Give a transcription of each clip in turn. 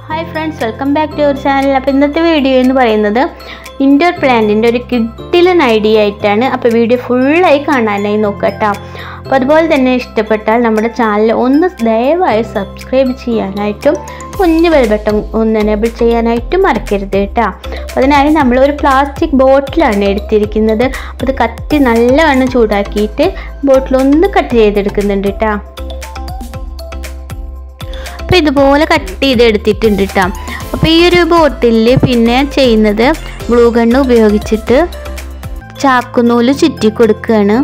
Hi friends, welcome back to our channel. അപ്പോൾ ഇന്നത്തെ video എന്ന് പറയുന്നത് ഇൻഡോർ പ്ലാന്റിൻ്റെ ഒരു കിഡിലൻ ഐഡിയ ആയിട്ടാണ്. അപ്പോൾ വീഡിയോ ഫുള്ളായി കാണാനായി നോക്കട്ടോ. അപ്പോൾ അതുപോലെ തന്നെ ഇഷ്ടപ്പെട്ടാൽ നമ്മുടെ ചാനൽ ഒന്ന് ദയവായി സബ്സ്ക്രൈബ് ചെയ്യാനായിട്ടും കുഞ്ഞു ബെൽ ബട്ടൺ ഒന്ന് എനേബിൾ ചെയ്യാനായിട്ടും മറക്കരുത് കേട്ടോ. അപ്പോൾ അതിനായി നമ്മൾ ഒരു പ്ലാസ്റ്റിക് ബോട്ടിലാണ് എടുത്തിരിക്കുന്നത്. അപ്പോൾ അത് കത്തി നല്ലവണ്ണം ചൂടാക്കിയിട്ട് ബോട്ടിലൊന്ന് കട്ട് ചെയ്തെടുക്കുന്നുണ്ട് കേട്ടോ. അപ്പോൾ ഇതുപോലെ കട്ട് ചെയ്തെടുത്തിട്ടുണ്ട് കേട്ടോ. അപ്പോൾ ഈ ഒരു ബോട്ടിൽ പിന്നെ ചെയ്യുന്നത് ഗ്ലൂ ഗണ്ണ് ഉപയോഗിച്ചിട്ട് ചാക്കുനൂല് ചുറ്റി കൊടുക്കുകയാണ്.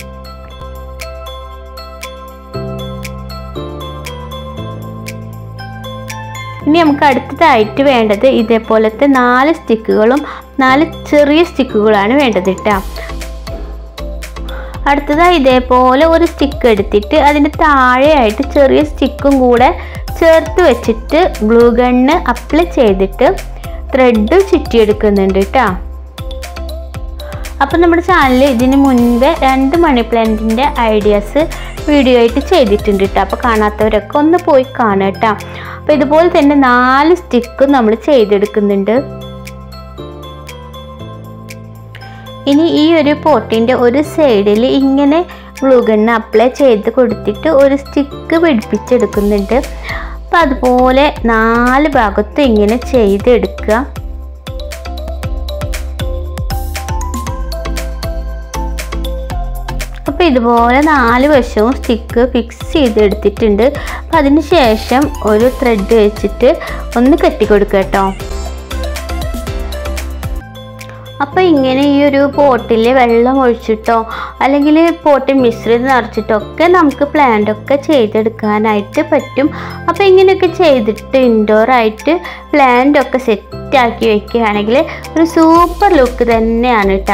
ഇനി നമുക്ക് അടുത്തതായിട്ട് വേണ്ടത് ഇതേപോലത്തെ 4 സ്റ്റിക്കുകളും 4 ചെറിയ സ്റ്റിക്കുകളാണ് വേണ്ടത് കേട്ടോ. അടുത്തതായി ഇതേപോലെ ഒരു സ്റ്റിക്ക് എടുത്തിട്ട് അതിൻ്റെ താഴെയായിട്ട് ചെറിയ സ്റ്റിക്കും കൂടെ ചേർത്ത് വെച്ചിട്ട് ഗ്ലൂ ഗണ്ണ് അപ്ലൈ ചെയ്തിട്ട് ത്രെഡ് ചുറ്റിയെടുക്കുന്നുണ്ട് കേട്ടോ. അപ്പം നമ്മുടെ ചാനലിൽ ഇതിന് മുൻപേ 2 മണി പ്ലാന്റിൻ്റെ ഐഡിയാസ് വീഡിയോ ആയിട്ട് ചെയ്തിട്ടുണ്ട് കേട്ടോ. അപ്പോൾ കാണാത്തവരൊക്കെ ഒന്ന് പോയി കാണുക കേട്ടോ. അപ്പോൾ ഇതുപോലെ തന്നെ 4 സ്റ്റിക്കും നമ്മൾ ചെയ്തെടുക്കുന്നുണ്ട്. ഇനി ഈ ഒരു പോട്ടിൻ്റെ ഒരു സൈഡിൽ ഇങ്ങനെ ഗ്ലൂ ഗണ്ണ് അപ്ലൈ ചെയ്ത് കൊടുത്തിട്ട് ഒരു സ്റ്റിക്ക് പിടിപ്പിച്ചെടുക്കുന്നുണ്ട്. അപ്പം അതുപോലെ 4 ഭാഗത്തും ഇങ്ങനെ ചെയ്തെടുക്കുക. അപ്പോൾ ഇതുപോലെ 4 വശവും സ്റ്റിക്ക് ഫിക്സ് ചെയ്തെടുത്തിട്ടുണ്ട്. അപ്പം അതിന് ശേഷം ഒരു ത്രെഡ് വെച്ചിട്ട് ഒന്ന് കെട്ടിക്കൊടുക്കുക കേട്ടോ. അപ്പോൾ ഇങ്ങനെ ഈ ഒരു പോട്ടിൽ വെള്ളം ഒഴിച്ചിട്ടോ അല്ലെങ്കിൽ പോട്ടിൽ മിശ്രിതം നിറച്ചിട്ടോ ഒക്കെ നമുക്ക് പ്ലാന്റൊക്കെ ചെയ്തെടുക്കാനായിട്ട് പറ്റും. അപ്പോൾ ഇങ്ങനെയൊക്കെ ചെയ്തിട്ട് ഇൻഡോറായിട്ട് പ്ലാന്റൊക്കെ സെറ്റാക്കി വയ്ക്കുകയാണെങ്കിൽ ഒരു സൂപ്പർ ലുക്ക് തന്നെയാണ് കേട്ടോ.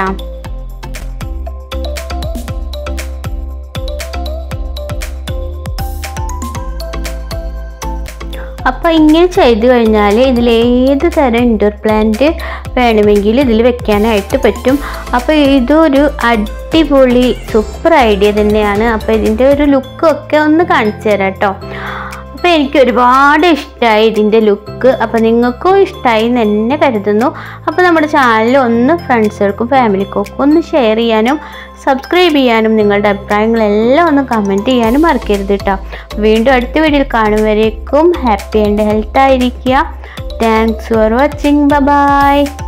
അപ്പോൾ ഇങ്ങനെ ചെയ്ത് കഴിഞ്ഞാൽ ഇതിലേത് തരം ഇൻഡോർ പ്ലാന്റ് വേണമെങ്കിൽ ഇതിൽ വെക്കാനായിട്ട് പറ്റും. അപ്പോൾ ഇതൊരു അടിപൊളി സൂപ്പർ ഐഡിയ തന്നെയാണ്. അപ്പോൾ ഇതിൻ്റെ ഒരു ലുക്കൊക്കെ ഒന്ന് കാണിച്ചു തരാം കേട്ടോ. അപ്പോൾ എനിക്ക് ഒരുപാട് ഇഷ്ടമായി ഇതിൻ്റെ ലുക്ക്. അപ്പോൾ നിങ്ങൾക്കും ഇഷ്ടമായി എന്ന് തന്നെ കരുതുന്നു. അപ്പോൾ നമ്മുടെ ചാനൽ ഒന്ന് ഫ്രണ്ട്സുകൾക്കും ഫാമിലിക്കും ഒക്കെ ഒന്ന് ഷെയർ ചെയ്യാനും സബ്സ്ക്രൈബ് ചെയ്യാനും നിങ്ങളുടെ അഭിപ്രായങ്ങളെല്ലാം ഒന്ന് കമൻറ്റ് ചെയ്യാനും മറക്കരുത് കേട്ടോ. വീണ്ടും അടുത്ത വീഡിയോയിൽ കാണുമ്പോഴേക്കും ഹാപ്പി ആൻഡ് ഹെൽത്ത് ആയിരിക്കുക. Thanks for watching. ബൈ.